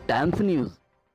Times news.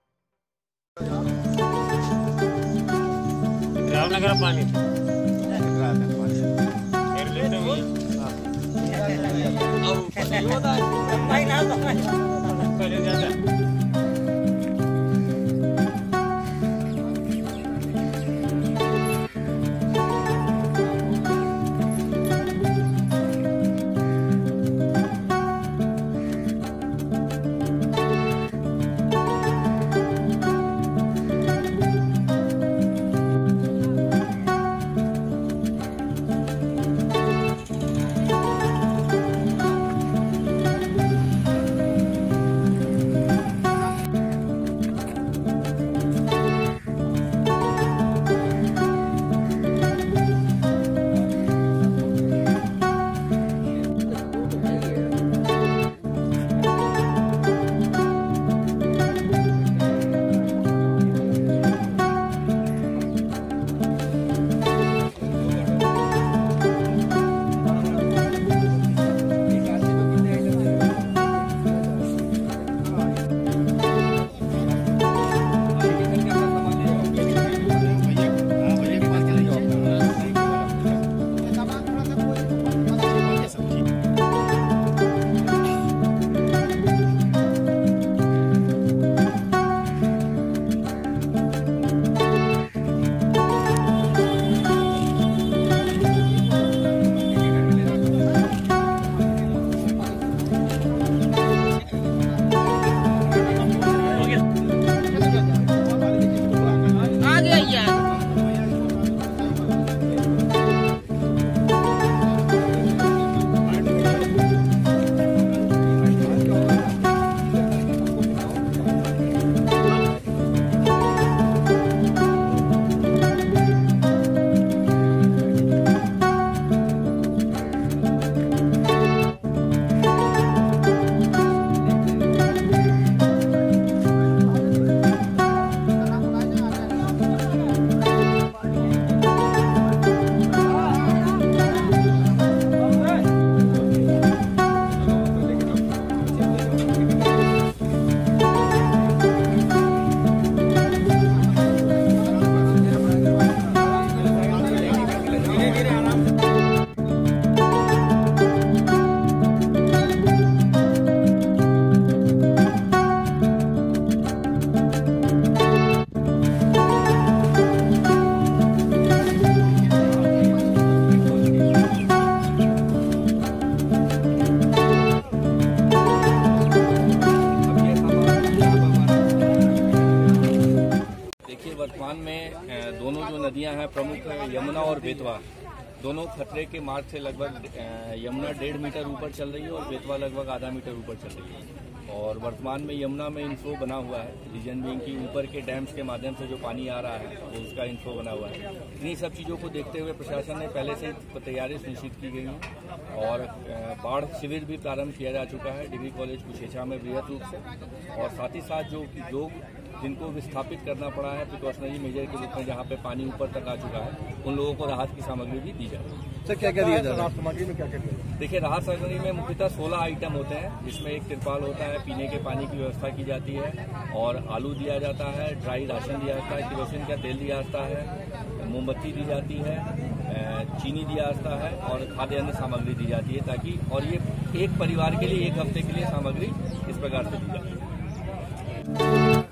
वर्तमान में दोनों जो नदियां हैं प्रमुख यमुना और बेतवा, दोनों खतरे के मार्ग से लगभग यमुना 1.5 मीटर ऊपर चल रही है और बेतवा लगभग आधा मीटर ऊपर चल रही है। और वर्तमान में यमुना में इनफ्लो बना हुआ है, रीजन बीइंग की ऊपर के डैम्स के माध्यम से जो पानी आ रहा है तो उसका इनफ्लो बना हुआ है। इन्हीं सब चीज़ों को देखते हुए प्रशासन ने पहले से तैयारी सुनिश्चित की गई है और बाढ़ शिविर भी प्रारंभ किया जा चुका है डिग्री कॉलेज कुशेषा में बृहद रूप से। और साथ ही साथ जो लोग जिनको विस्थापित करना पड़ा है प्रिकॉशनरी मेजर के रूप में, जहाँ पे पानी ऊपर तक आ चुका है, उन लोगों को राहत की सामग्री भी दी जाए। सर क्या क्या दिया जा रहा है? सामग्री में क्या क्या दिया? देखिए, राहत सामग्री में मुख्यतः 16 आइटम होते हैं, जिसमें एक तिरपाल होता है, पीने के पानी की व्यवस्था की जाती है और आलू दिया जाता है, ड्राई राशन दिया जाता है, केरोसिन का तेल दिया जाता है, मोमबत्ती दी जाती है, चीनी दिया जाता है और खाद्य अन्य सामग्री दी जाती है, ताकि और ये एक परिवार के लिए 1 हफ्ते के लिए सामग्री इस प्रकार से दी जाती है।